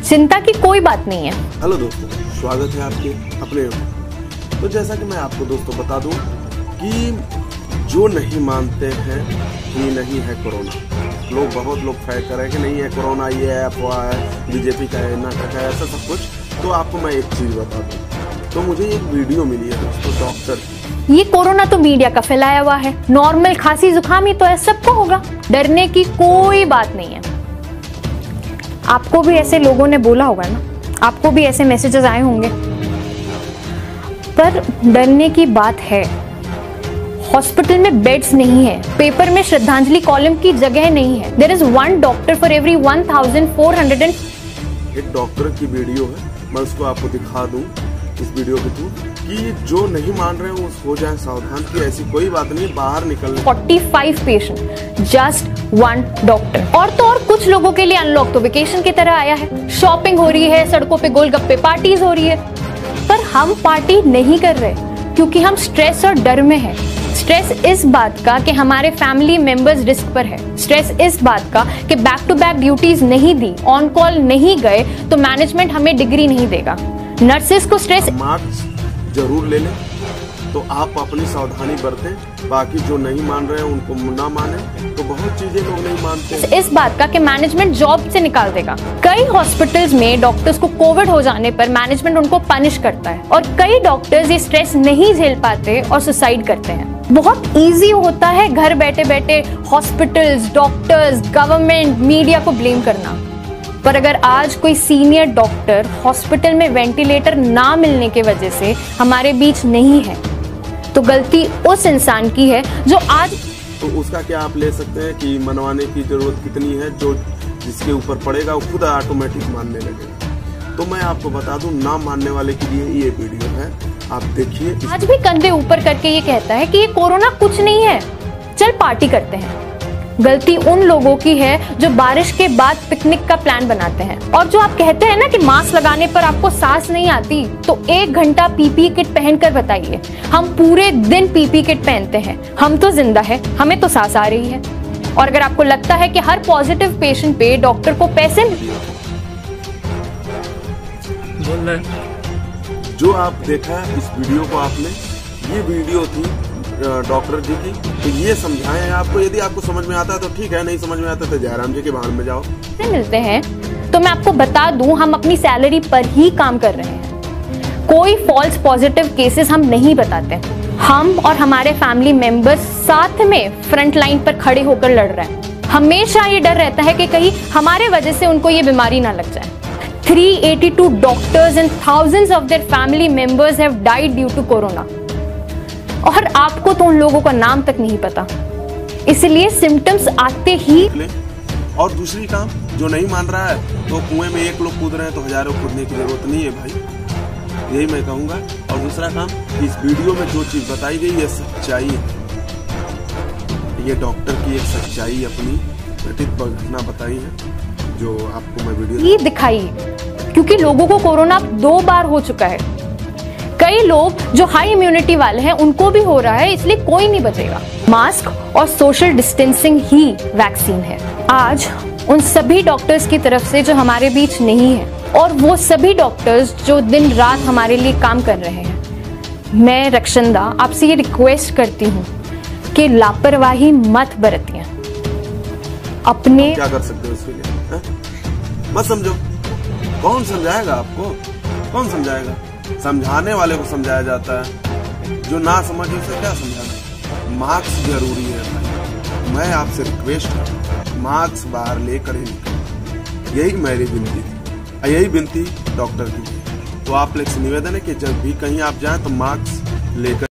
चिंता की कोई बात नहीं है। हेलो दोस्तों, स्वागत है आपके अपने। तो जैसा कि मैं आपको दोस्तों बता दूं कि जो नहीं मानते हैं कि नहीं है कोरोना, बहुत लोग फैक कर रहे हैं कि नहीं है कोरोना, ये है अफवाह है, बीजेपी का है, नाटक है, ऐसा सब कुछ। तो आपको मैं एक चीज बता दूं, तो मुझे एक वीडियो मिली है दोस्तों डॉक्टर। ये कोरोना तो मीडिया का फैलाया हुआ है, नॉर्मल खांसी जुकाम ही तो है, सबको होगा, डरने की कोई बात नहीं है। आपको भी ऐसे लोगों ने बोला होगा ना, आपको भी ऐसे मैसेजेस आए होंगे, पर डरने की बात है। हॉस्पिटल में बेड्स नहीं है, पेपर में श्रद्धांजलि कॉलम की जगह नहीं है। There is one doctor for every 1400 एक डॉक्टर की वीडियो है, मैं उसको आपको दिखा दूं इस वीडियो के थ्रू कि जो नहीं मान रहे हैं वो हो जाए सावधान कि ऐसी कोई बात नहीं, बाहर निकलने 45 पेशेंट, जस्ट वन डॉक्टर। और तो और कुछ लोगों के लिए अनलॉक तो वेकेशन की तरह आया है, शॉपिंग हो रही है, सड़कों पे गोलगप्पे पार्टीज हो रही है, पर हम पार्टी नहीं कर रहे क्योंकि हम स्ट्रेस और डर में हैं। स्ट्रेस इस बात का कि हमारे फैमिली मेंबर्स रिस्क पर है, स्ट्रेस इस बात का कि बैक टू बैक ड्यूटीज नहीं दी, ऑन कॉल नहीं गए तो मैनेजमेंट हमें डिग्री नहीं देगा। नर्सेस को स्ट्रेस। मास्क जरूर ले लें, तो आप अपनी सावधानी बरतें। बाकी जो नहीं मान रहे हैं उनको ना माने, तो बहुत चीजें लोग नहीं मानते। इस बात का कि मैनेजमेंट जॉब से निकाल देगा। कई हॉस्पिटल्स में डॉक्टर्स को कोविड हो जाने पर मैनेजमेंट उनको पनिश करता है और कई डॉक्टर्स ये स्ट्रेस नहीं झेल पाते और सुसाइड करते हैं। बहुत इजी होता है घर बैठे बैठे हॉस्पिटल्स, डॉक्टर्स, गवर्नमेंट, मीडिया को ब्लेम करना, पर अगर आज कोई सीनियर डॉक्टर हॉस्पिटल में वेंटिलेटर ना मिलने की वजह से हमारे बीच नहीं है, तो गलती उस इंसान की है जो आज। तो उसका क्या आप ले सकते हैं कि मनवाने की जरूरत कितनी है, जो जिसके ऊपर पड़ेगा वो खुद ऑटोमेटिक मानने लगेगा। तो मैं आपको बता दूं, ना मानने वाले के लिए ये वीडियो है, आप देखिए। आज भी कंधे ऊपर करके ये कहता है कि ये कोरोना कुछ नहीं है, चल पार्टी करते हैं। गलती उन लोगों की है जो बारिश के बाद पिकनिक का प्लान बनाते हैं। और जो आप कहते हैं ना कि मास्क लगाने पर आपको सांस नहीं आती, तो 1 घंटा पीपीई किट पहनकर बताइए। हम पूरे दिन पीपीई किट पहनते हैं, हम तो जिंदा है, हमें तो सांस आ रही है। और अगर आपको लगता है कि हर पॉजिटिव पेशेंट पे डॉक्टर को पैसे बोल रहे, जो आप देखा इस वीडियो को आपने, ये वीडियो थी डॉक्टर जी की। तो ये समझाएं हैं आपको, यदि आपको समझ में आता है तो ठीक है, नहीं समझ में आता तो जयराम जी के भाड़ में जाओ। मिलते हैं तो मैं आपको बता दूं, हम अपनी सैलरी पर ही काम कर रहे हैं। कोई फॉल्स पॉजिटिव केसेस हम नहीं बताते। हम और हमारे फैमिली मेंबर्स साथ में फ्रंट लाइन पर खड़े होकर लड़ रहे हैं। हमेशा ये डर रहता है कि कहीं हमारे वजह से उनको ये बीमारी ना लग जाए। 382 doctors and thousands of their family members have died due to corona, और आपको तो उन लोगों का नाम तक नहीं पता, इसलिए सिम्टम्स आते ही। और दूसरी काम, जो नहीं मान रहा है तो कुएं में 1 लोग कूद रहे हैं तो हजारों कूदने की जरूरत नहीं है भाई, यही मैं कहूंगा। और दूसरा काम, इस वीडियो में जो चीज बताई गई ये सच्चाई है, ये डॉक्टर की एक सच्चाई अपनी घटित घटना बताई है, जो आपको मैं वीडियो ये दिखाई, क्योंकि लोगों को कोरोना 2 बार हो चुका है। कई लोग जो हाई इम्यूनिटी वाले हैं उनको भी हो रहा है, इसलिए कोई नहीं बचेगा। मास्क और सोशल डिस्टेंसिंग ही वैक्सीन है। आज उन सभी डॉक्टर्स की तरफ से जो हमारे बीच नहीं है, और वो सभी डॉक्टर्स जो दिन रात हमारे लिए काम कर रहे हैं, मैं रक्षंदा आपसे ये रिक्वेस्ट करती हूँ कि लापरवाही मत बरतिए। अपने क्या कर सकते हो उसके लिए, मत समझो। कौन समझाएगा आपको, कौन समझाएगा? समझाने वाले को समझाया जाता है, जो ना समझे उसे क्या समझाना। मास्क जरूरी है भाई, मैं आपसे रिक्वेस्ट करता, मास्क बाहर लेकर ही निकल, यही मेरी विनती थी, यही विनती डॉक्टर की। तो आप लोग से निवेदन है कि जब भी कहीं आप जाएं तो मास्क लेकर